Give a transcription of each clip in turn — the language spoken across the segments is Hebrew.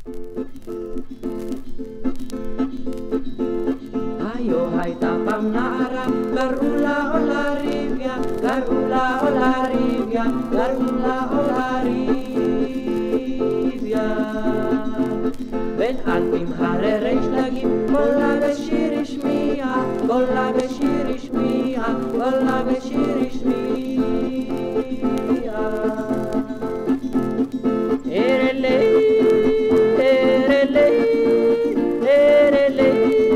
Ayo hai tapam nara, garula ola rivia, garula ola rivia, garula ola rivia. Ben alpim harereish lagim, kolla beshir ishmiya, kolla beshir ishmiya, kolla beshir ishmiya. Erele, erele, erele.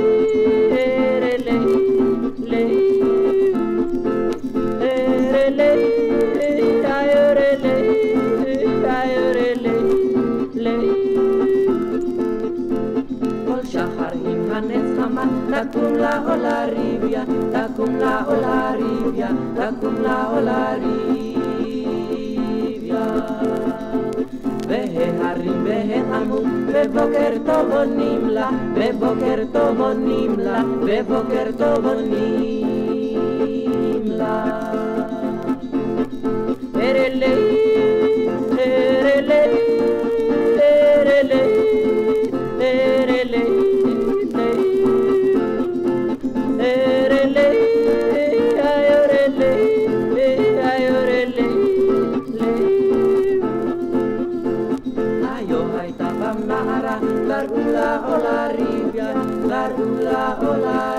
כל שחר עם הנץ חמה, תקום לה עולה ריביה, תקום לה עולה ריביה, תקום לה עולה ריביה. וההרים והעמו, בבוקר טוב עונים לה, בבוקר טוב עונים לה, בבוקר טוב עונים לה. הרלה, הרלה, הרלה, הרלה, הרלה, היורלה, היורלה. Ayo hai tapam nara, garula ola rivia, garula ola